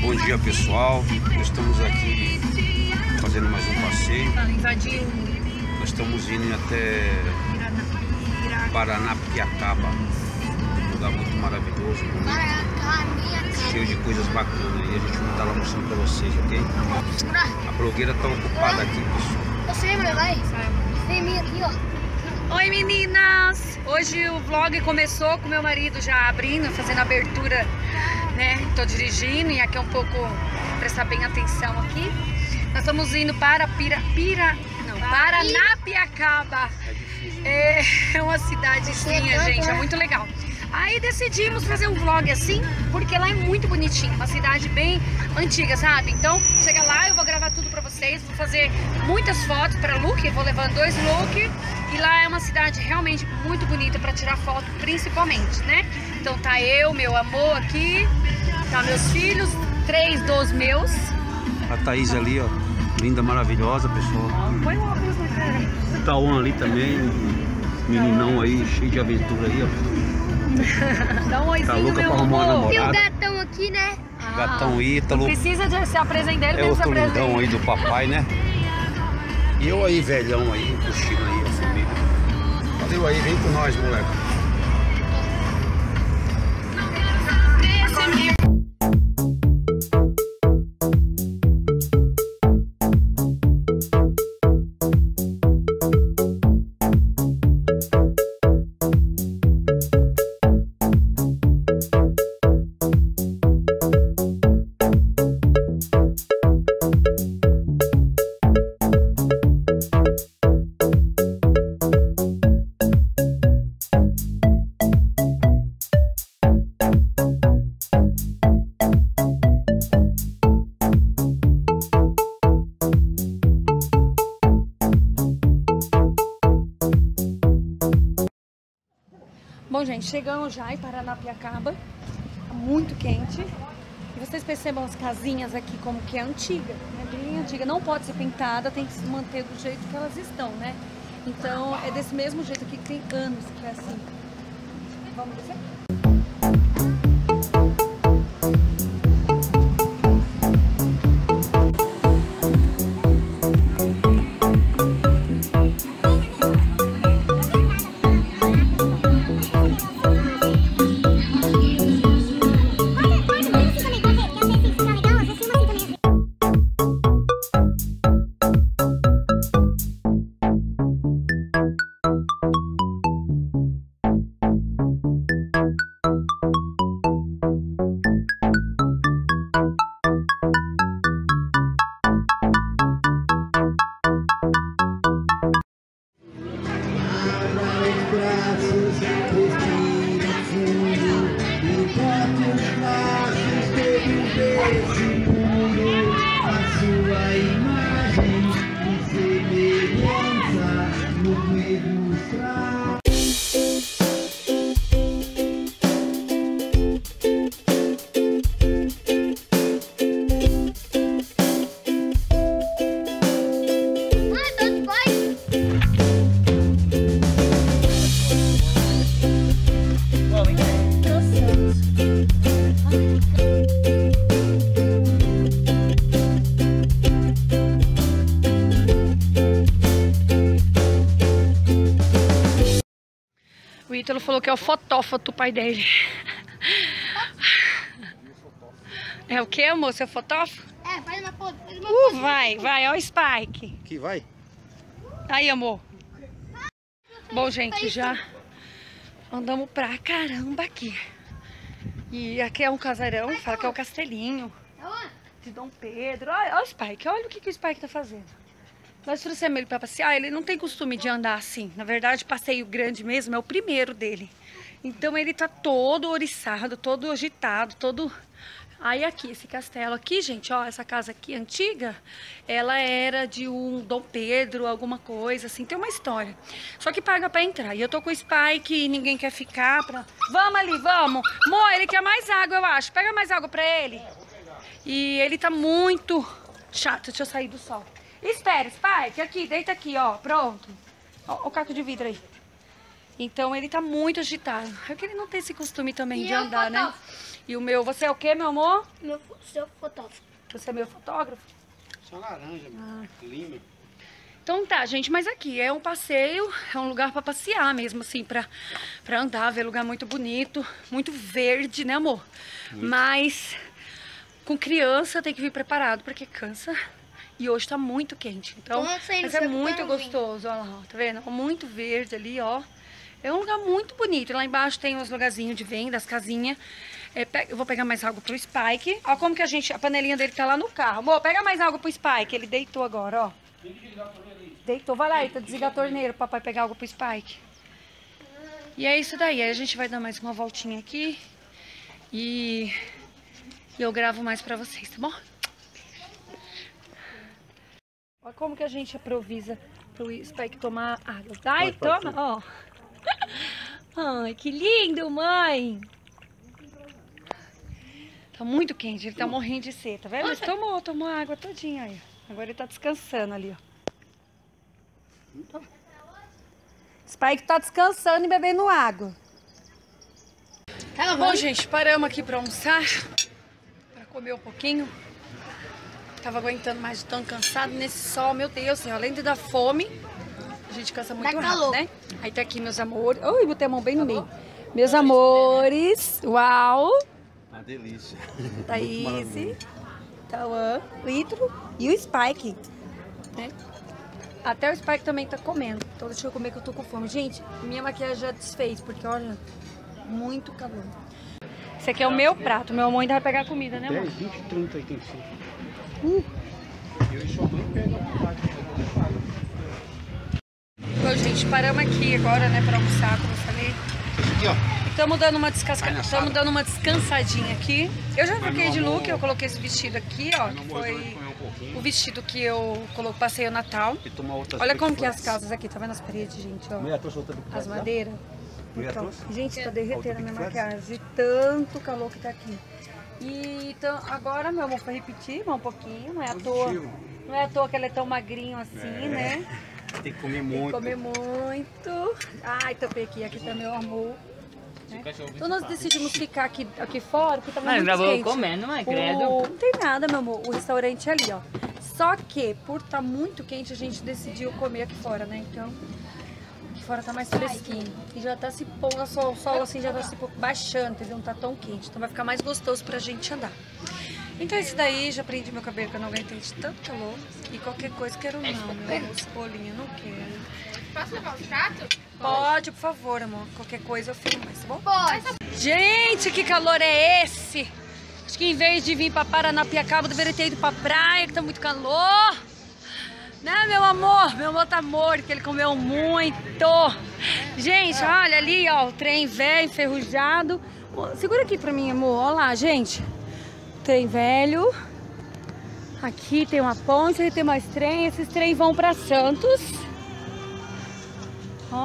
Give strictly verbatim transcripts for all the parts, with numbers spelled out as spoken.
Bom dia, pessoal. Nós estamos aqui fazendo mais um passeio. Nós estamos indo até Paranapiacaba, um lugar muito maravilhoso, bonito, cheio de coisas bacanas. E a gente vai estar lá mostrando para vocês, ok? A blogueira está ocupada aqui, pessoal. Oi, meninas! Hoje o vlog começou com meu marido já abrindo, fazendo a abertura, né? Tô dirigindo e aqui é um pouco, prestar bem atenção aqui. Nós estamos indo para Pira, Pira, não, Paranapiacaba. É uma cidadezinha, gente, é muito legal. Aí decidimos fazer um vlog assim, porque lá é muito bonitinho, uma cidade bem antiga, sabe? Então, chega lá, eu vou gravar tudo pra vocês, vou fazer muitas fotos pra look, vou levando dois looks. E lá é uma cidade realmente muito bonita pra tirar foto, principalmente, né? Então tá eu, meu amor aqui, tá meus filhos, três dos meus. A Thaís ali, ó, linda, maravilhosa, pessoal. Põe o óculos na cara. O Tauan ali também, meninão aí, cheio de aventura aí, ó. Dá um oizinho, tá louca meu pra arrumar uma namorada. E o gatão aqui, né? Ah, Gatão Ítalo. Precisa de se apresentar, ele É mesmo se outro apresenta. lindão aí do papai, né? E eu aí, velhão aí, curtindo aí a família. Valeu aí, vem com nós, moleque. Bom, gente, chegamos já em Paranapiacaba, tá muito quente. E vocês percebam as casinhas aqui como que é antiga, né? Bem antiga, não pode ser pintada, tem que se manter do jeito que elas estão, né? Então é desse mesmo jeito aqui que tem anos que é assim. Vamos descer? O Ítalo falou que é o fotófoto do pai dele. É o que, amor? Seu fotófoto? É, faz uma foto. Faz uma Uh, foto. vai, vai, ó o Spike. Aqui, vai. Aí, amor. Bom, gente, já andamos pra caramba aqui. E aqui é um casarão, fala que é o castelinho de Dom Pedro. Olha, olha o Spike, olha o que, que o Spike tá fazendo. Nós trouxemos ele pra passear, ele não tem costume de andar assim. Na verdade, passeio grande mesmo é o primeiro dele. Então ele tá todo oriçado, todo agitado, todo... Aí aqui, esse castelo aqui, gente, ó, essa casa aqui antiga, ela era de um Dom Pedro, alguma coisa assim, tem uma história. Só que paga pra entrar. E eu tô com o Spike e ninguém quer ficar pra... Vamos ali, vamos. Mo, ele quer mais água, eu acho. Pega mais água pra ele. E ele tá muito chato. Deixa eu sair do sol. Espera, Spike, aqui, deita aqui, ó, pronto. Ó, o caco de vidro aí. Então ele tá muito agitado. É que ele não tem esse costume também E de eu, andar, né? fotógrafo? E o meu, você é o quê, meu amor? Meu, seu fotógrafo. Você é meu fotógrafo? Só laranja, ah. lima. Então tá, gente, mas aqui é um passeio, é um lugar pra passear mesmo, assim, pra, pra andar, ver lugar muito bonito, muito verde, né, amor? Muito. Mas com criança tem que vir preparado, porque cansa. E hoje tá muito quente, então, mas é muito gostoso, olha lá, ó, tá vendo? Muito verde ali, ó. É um lugar muito bonito, e lá embaixo tem os lugarzinhos de venda, as casinhas. É, eu vou pegar mais água pro Spike. Ó como que a gente, a panelinha dele tá lá no carro. Amor, pega mais água pro Spike, ele deitou agora, ó. Deitou, vai lá, Ita, desliga a torneira pro papai pegar água pro Spike. E é isso daí, aí a gente vai dar mais uma voltinha aqui. E, e eu gravo mais pra vocês, tá bom? Olha como que a gente improvisa pro Spike tomar água. Vai, toma, ó. Ai, que lindo, mãe. Tá muito quente, ele tá morrendo de sede, tá vendo? Ele tomou, tomou a água todinha aí. Agora ele tá descansando ali, ó. Spike tá descansando e bebendo água. Tá bom, gente, paramos aqui pra almoçar, pra comer um pouquinho. Tava aguentando mais de tão cansado nesse sol, meu Deus, assim, além de dar fome, a gente cansa muito rápido, né? Aí tá aqui meus amores. Oi, botei a mão bem no meio. Meus amores, uau! Uma delícia. Thaís, Tauã, o Ítalo e o Spike, né? Até o Spike também tá comendo. Então deixa eu comer que eu tô com fome. Gente, minha maquiagem já desfez, porque olha, muito calor. Esse aqui é o meu prato. Meu amor ainda vai pegar comida, né, amor? dez, vinte, trinta, oitenta e cinco. Uh. Eu e sua mãe pegam a parte. Bom, gente, paramos aqui agora, né, pra almoçar, como eu falei. Aqui, ó. Estamos dando uma descasca... Estamos dando uma descansadinha aqui. Eu já troquei de look, eu coloquei esse vestido aqui, ó, que foi o vestido que eu coloquei, passei o Natal. Olha como que é as casas aqui, tá vendo as paredes, gente, ó. As madeiras. Então, gente, tá derretendo a minha maquiagem, de tanto calor que tá aqui. E então, agora, meu amor, foi repetir um pouquinho, não é à toa. Não é à toa que ela é tão magrinho assim, né? Tem que comer muito. Tem que comer muito. Ai, tapei aqui, aqui tá meu amor. Né? Então nós decidimos ficar aqui, aqui fora, porque tava muito quente. Vou comer, não é, credo? O... Não tem nada, meu amor, o restaurante é ali, ó. Só que, por estar tá muito quente, a gente decidiu comer aqui fora, né? Então, aqui fora tá mais fresquinho. E já tá se pondo, o sol, o sol assim já tá se baixando, entendeu? Não tá tão quente. Então vai ficar mais gostoso pra gente andar. Então esse daí, já prendi meu cabelo, que eu não aguentei de tanto calor. E qualquer coisa, quero não, meu amor. Bolinha, não quero. Posso levar os pratos? Pode, por favor, amor. Qualquer coisa eu filmo mais, tá bom? Pode. Gente, que calor é esse? Acho que em vez de vir pra Paranapiacaba, eu deveria ter ido pra praia, que tá muito calor. Né, meu amor? Meu amor tá morto, que ele comeu muito. Gente, olha ali, ó, o trem velho, enferrujado. Segura aqui pra mim, amor. Olha lá, gente. Trem velho. Aqui tem uma ponte, aí tem mais trem. Esses trem vão pra Santos. Ó.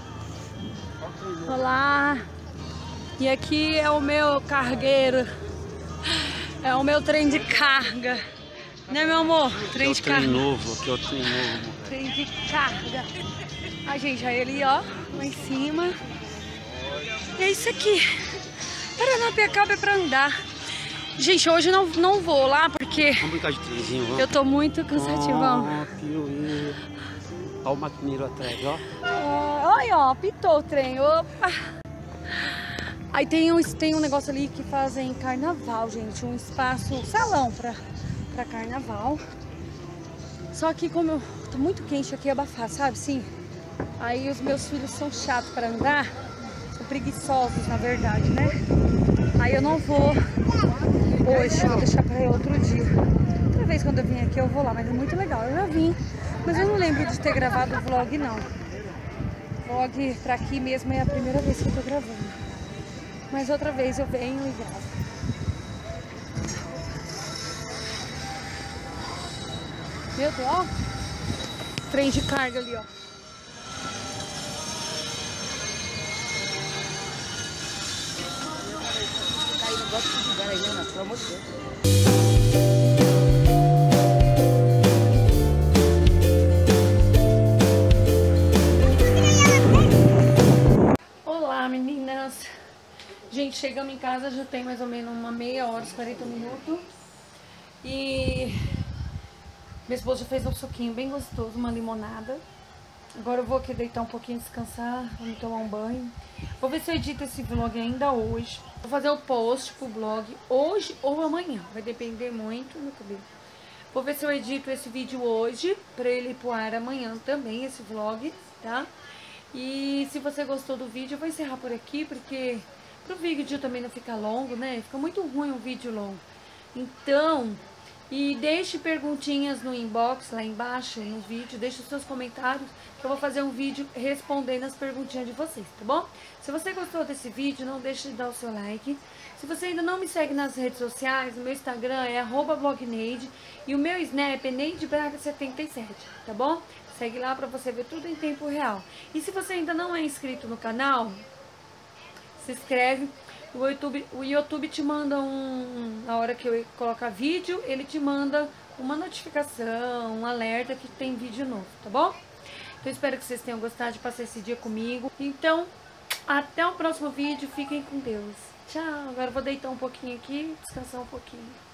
Olá. E aqui é o meu cargueiro. É o meu trem de carga. Né, meu amor? Trem aqui de é o carga. trem novo, aqui é o trem novo. Trem de carga. A gente, aí ali, ó, lá em cima. E é isso aqui. Paranapiacaba é pra andar. Gente, hoje não, não vou lá porque Vamos brincar de trenzinho, vamos? eu tô muito cansativão. Oh, piuí. Olha o maquineiro atrás, ó. É, olha, ó, pitou o trem. Opa! Aí tem um, tem um negócio ali que fazem carnaval, gente. Um espaço, um salão pra, pra carnaval. Só que como eu tô muito quente aqui, abafar, sabe? Sim. Aí os meus filhos são chatos pra andar. São preguiçosos, na verdade, né? Aí eu não vou hoje, vou deixar pra outro dia. Outra vez quando eu vim aqui eu vou lá, mas é muito legal. Eu já vim, mas eu não lembro de ter gravado o vlog, não. Vlog pra aqui mesmo é a primeira vez que eu tô gravando. Mas outra vez eu venho e gravo. Meu Deus, ó. Trem de carga ali, ó. Aí não gosto de lugar aí, não, pelo amor de Deus. chegamos em casa, já tem mais ou menos uma meia hora, quarenta minutos. E minha esposa já fez um suquinho bem gostoso, uma limonada. Agora eu vou aqui deitar um pouquinho, descansar, vamos tomar um banho. Vou ver se eu edito esse vlog ainda hoje. Vou fazer o post pro blog hoje ou amanhã, vai depender muito do cabelo. Vou ver se eu edito esse vídeo hoje, pra ele ir pro ar amanhã também, esse vlog, tá? E se você gostou do vídeo, eu vou encerrar por aqui, porque pro vídeo também não ficar longo, né? Fica muito ruim um vídeo longo. Então, e deixe perguntinhas no inbox, lá embaixo, no vídeo. Deixe os seus comentários, que eu vou fazer um vídeo respondendo as perguntinhas de vocês, tá bom? Se você gostou desse vídeo, não deixe de dar o seu like. Se você ainda não me segue nas redes sociais, o meu Instagram é arroba blogneide e o meu Snap é Neide Braga setenta e sete, tá bom? Segue lá pra você ver tudo em tempo real. E se você ainda não é inscrito no canal, se inscreve. O YouTube, o YouTube te manda um... Na hora que eu colocar vídeo, ele te manda uma notificação, um alerta que tem vídeo novo, tá bom? Então espero que vocês tenham gostado de passar esse dia comigo. Então, até o próximo vídeo. Fiquem com Deus. Tchau. Agora eu vou deitar um pouquinho aqui, descansar um pouquinho.